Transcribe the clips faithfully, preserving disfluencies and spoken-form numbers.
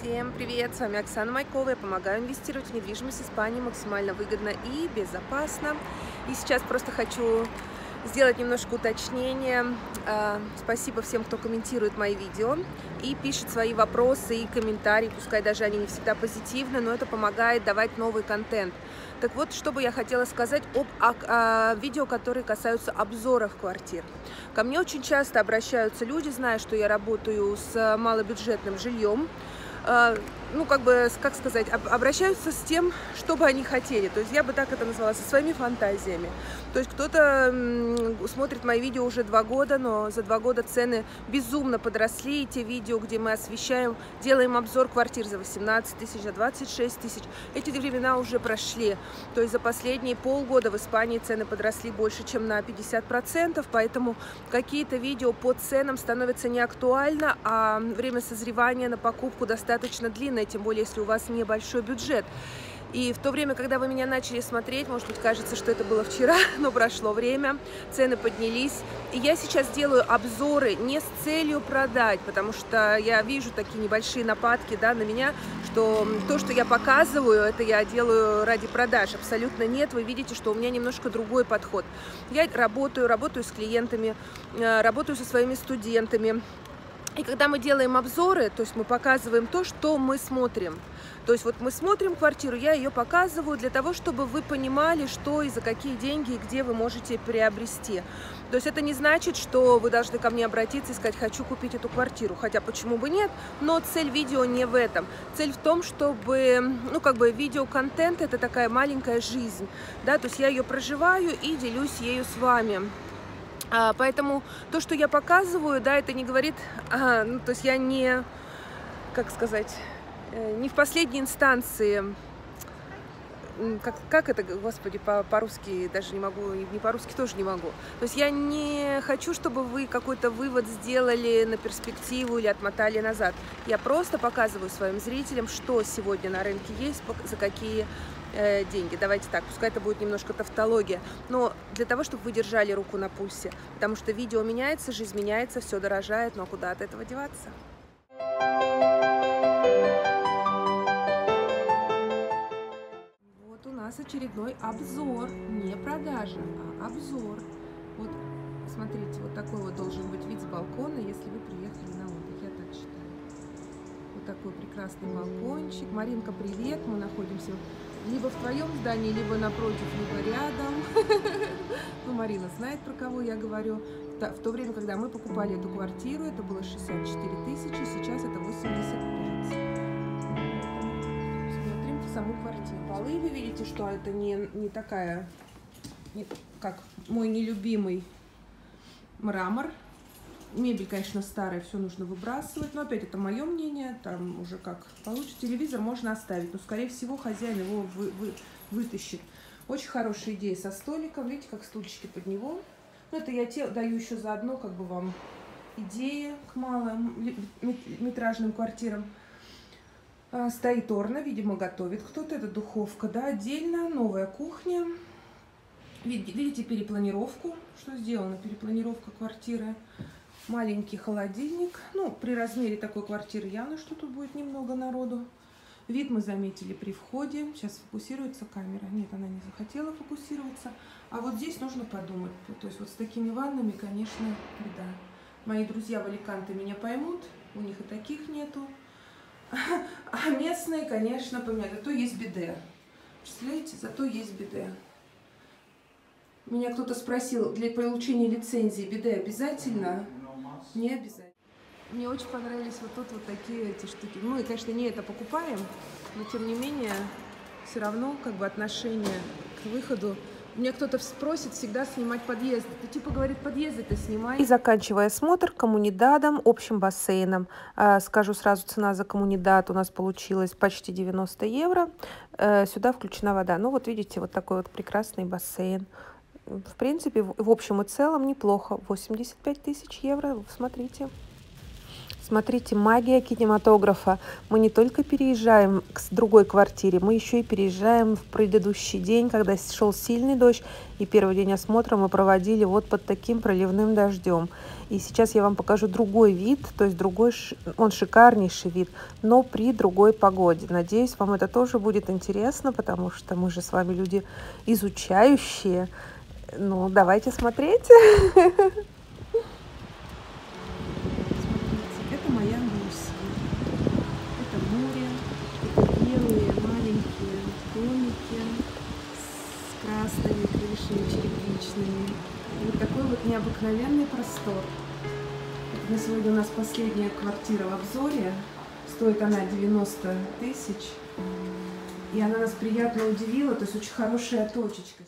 Всем привет! С вами Оксана Майкова. Я помогаю инвестировать в недвижимость в Испании максимально выгодно и безопасно. И сейчас просто хочу сделать немножко уточнения. Спасибо всем, кто комментирует мои видео и пишет свои вопросы и комментарии. Пускай даже они не всегда позитивны, но это помогает давать новый контент. Так вот, что бы я хотела сказать об о, о видео, которые касаются обзоров квартир. Ко мне очень часто обращаются люди, зная, что я работаю с малобюджетным жильем. Ну, как бы, как сказать, обращаются с тем, что бы они хотели. То есть я бы так это назвала, со своими фантазиями. То есть кто-то смотрит мои видео уже два года, но за два года цены безумно подросли. И те видео, где мы освещаем, делаем обзор квартир за восемнадцать тысяч, за двадцать шесть тысяч, эти времена уже прошли. То есть за последние полгода в Испании цены подросли больше, чем на пятьдесят процентов, поэтому какие-то видео по ценам становятся неактуально, а время созревания на покупку достаточно длинное, тем более, если у вас небольшой бюджет. И в то время, когда вы меня начали смотреть, может быть, кажется, что это было вчера, но прошло время, цены поднялись. И я сейчас делаю обзоры не с целью продать, потому что я вижу такие небольшие нападки, да, на меня, что то, что я показываю, это я делаю ради продаж. Абсолютно нет. Вы видите, что у меня немножко другой подход. Я работаю, работаю с клиентами, работаю со своими студентами. И когда мы делаем обзоры, то есть мы показываем то, что мы смотрим. То есть вот мы смотрим квартиру, я ее показываю для того, чтобы вы понимали, что и за какие деньги, и где вы можете приобрести. То есть это не значит, что вы должны ко мне обратиться и сказать: хочу купить эту квартиру. Хотя почему бы нет, но цель видео не в этом. Цель в том, чтобы, ну как бы видеоконтент — это такая маленькая жизнь, да, то есть я ее проживаю и делюсь ею с вами. А, поэтому то, что я показываю, да, это не говорит, а, ну, то есть я не, как сказать, не в последней инстанции, как, как это, господи, по-русски даже не могу, не по-русски тоже не могу. То есть я не хочу, чтобы вы какой-то вывод сделали на перспективу или отмотали назад. Я просто показываю своим зрителям, что сегодня на рынке есть, за какие деньги. Давайте так, пускай это будет немножко тавтология, но для того, чтобы вы держали руку на пульсе, потому что видео меняется, жизнь меняется, все дорожает, но куда от этого деваться? Вот у нас очередной обзор, не продажа, а обзор. Вот, смотрите, вот такой вот должен быть вид с балкона, если вы приехали на отдых, я так считаю. Вот такой прекрасный балкончик. Маринка, привет, мы находимся либо в твоем здании, либо напротив, либо рядом. Ну, Марина знает, про кого я говорю. В то время, когда мы покупали эту квартиру, это было шестьдесят четыре тысячи, сейчас это восемьдесят пять. Смотрим саму квартиру. Полы, вы видите, что это не, не такая, не, как мой нелюбимый мрамор. Мебель, конечно, старая, все нужно выбрасывать, но опять это мое мнение, там уже как получится. Телевизор можно оставить, но, скорее всего, хозяин его вы, вы, вытащит. Очень хорошая идея со столиком, видите, как стульчики под него. Ну, это я те, даю еще заодно, как бы вам идеи к малым метражным квартирам. А, стоит урна, видимо, готовит кто-то, это духовка, да, отдельно, новая кухня. Видите перепланировку, что сделано, перепланировка квартиры. Маленький холодильник. Ну, при размере такой квартиры явно, что тут будет немного народу. Вид мы заметили при входе. Сейчас фокусируется камера. Нет, она не захотела фокусироваться. А вот здесь нужно подумать. То есть вот с такими ваннами, конечно, беда. Мои друзья в Аликанте меня поймут. У них и таких нету. А местные, конечно, поменяют. Зато есть биде. Представляете? Зато есть биде. Меня кто-то спросил, для получения лицензии биде обязательно? Не обязательно. Мне очень понравились вот тут вот такие эти штуки. Ну и, конечно, не это покупаем, но тем не менее, все равно как бы отношение к выходу. Мне кто-то спросит всегда снимать подъезд. Ты типа говорит, подъезды-то снимай. И заканчивая осмотр коммунидадом, общим бассейном. Скажу сразу, цена за коммунидад у нас получилась почти девяносто евро. Сюда включена вода. Ну вот видите, вот такой вот прекрасный бассейн. В принципе, в общем и целом неплохо. восемьдесят пять тысяч евро, смотрите. Смотрите, магия кинематографа. Мы не только переезжаем к другой квартире, мы еще и переезжаем в предыдущий день, когда шел сильный дождь. И первый день осмотра мы проводили вот под таким проливным дождем. И сейчас я вам покажу другой вид, то есть другой, он шикарнейший вид, но при другой погоде. Надеюсь, вам это тоже будет интересно, потому что мы же с вами люди изучающие. Ну, давайте смотреть. Черепичными. И вот такой вот необыкновенный простор. Это на сегодня у нас последняя квартира в обзоре. Стоит она девяносто тысяч. И она нас приятно удивила, то есть очень хорошая точечка.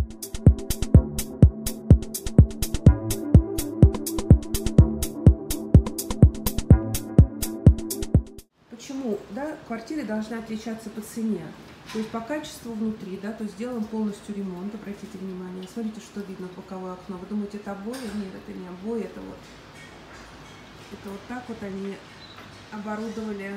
Почему? Да, квартиры должны отличаться по цене. То есть по качеству внутри, да, то есть сделан полностью ремонт, обратите внимание. Смотрите, что видно в боковое окно. Вы думаете, это обои? Нет, это не обои, это вот, это вот так вот они оборудовали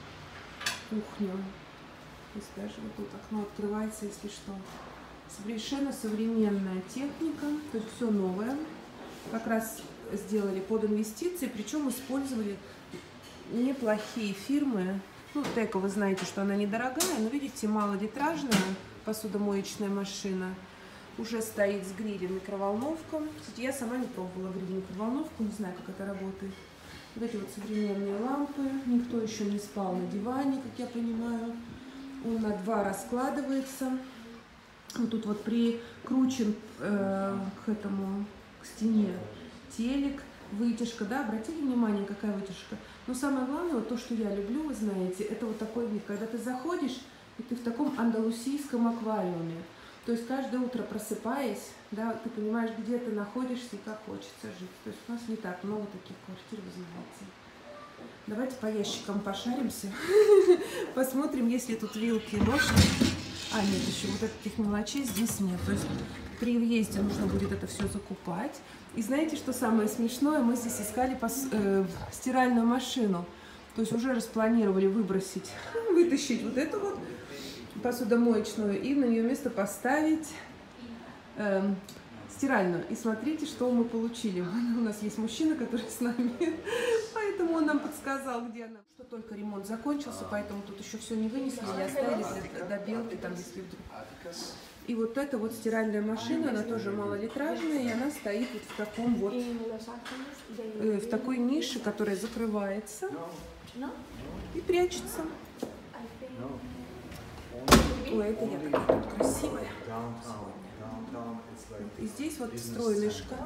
кухню. То есть даже вот тут окно открывается, если что. Совершенно современная техника, то есть все новое. Как раз сделали под инвестиции, причем использовали неплохие фирмы. Ну, Теко, вы знаете, что она недорогая, но видите, малолитражная посудомоечная машина. Уже стоит с грилем, микроволновка. Кстати, я сама не пробовала гриль, микроволновку, не знаю, как это работает. Вот эти вот современные лампы. Никто еще не спал на диване, как я понимаю. Он на два раскладывается. Вот тут вот прикручен э, к этому, к стене телек. Вытяжка, да, обратили внимание, какая вытяжка. Но самое главное, вот то, что я люблю, вы знаете, это вот такой вид, когда ты заходишь, и ты в таком андалусийском аквариуме. То есть каждое утро просыпаясь, да, ты понимаешь, где ты находишься и как хочется жить. То есть у нас не так много таких квартир, вы знаете. Давайте по ящикам пошаримся, посмотрим, есть ли тут вилки и ложки. А, нет, еще вот таких мелочей здесь нет. То есть при въезде нужно будет это все закупать. И знаете, что самое смешное? Мы здесь искали пос... э, стиральную машину. То есть уже распланировали выбросить, вытащить вот эту вот посудомоечную и на нее место поставить э, стиральную. И смотрите, что мы получили. У нас есть мужчина, который с нами, поэтому он нам подсказал, где она. Что только ремонт закончился, поэтому тут еще все не вынесли, не оставили для добелки, там, если вдруг. И вот эта вот стиральная машина, она тоже малолитражная, и она стоит вот в таком вот, э, в такой нише, которая закрывается и прячется. Ой, это я такая тут красивая. И здесь вот встроенный шкаф.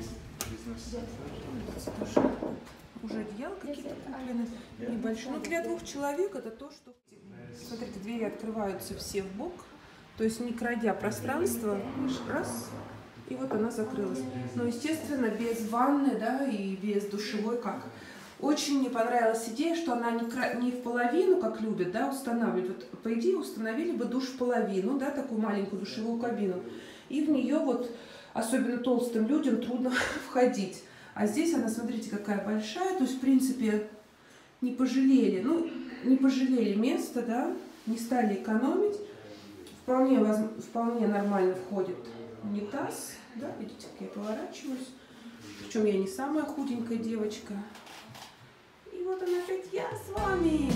Уже одеяла какие-то куплены, небольшие. Но для двух человек это то, что... Смотрите, двери открываются все в бок. То есть не крадя пространство, раз, и вот она закрылась. Но, естественно, без ванны, да, и без душевой, как. Очень мне понравилась идея, что она не, не в половину, как любят, да, устанавливать. Вот, по идее, установили бы душ в половину, да, такую маленькую душевую кабину. И в нее вот, особенно толстым людям, трудно входить. А здесь она, смотрите, какая большая. То есть, в принципе, не пожалели, ну, не пожалели места, да, не стали экономить. Вполне, вполне нормально входит унитаз, да, видите, как я поворачиваюсь. Причем я не самая худенькая девочка. И вот она опять я с вами.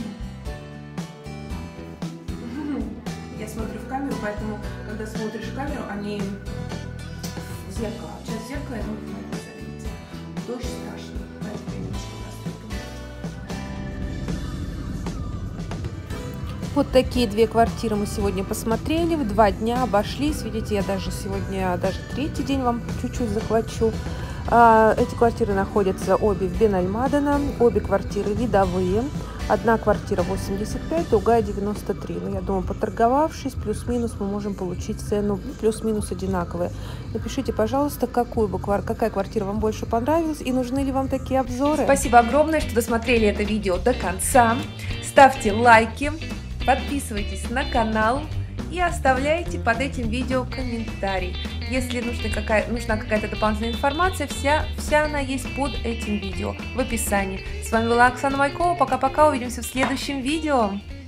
Я смотрю в камеру, поэтому, когда смотришь в камеру, они в зеркало. Сейчас в зеркало я могу заметить. Дождь страшный. Вот такие две квартиры мы сегодня посмотрели, в два дня обошлись. Видите, я даже сегодня, даже третий день вам чуть-чуть захвачу. Эти квартиры находятся обе в Бенальмадена, обе квартиры видовые. Одна квартира восемьдесят пять, другая девяносто три. Но я думаю, поторговавшись, плюс-минус мы можем получить цену плюс-минус одинаковые. Напишите, пожалуйста, какую бы, какая квартира вам больше понравилась и нужны ли вам такие обзоры. Спасибо огромное, что досмотрели это видео до конца. Ставьте лайки. Подписывайтесь на канал и оставляйте под этим видео комментарий. Если нужна какая, нужна какая-то дополнительная информация, вся, вся она есть под этим видео в описании. С вами была Оксана Майкова. Пока-пока, увидимся в следующем видео.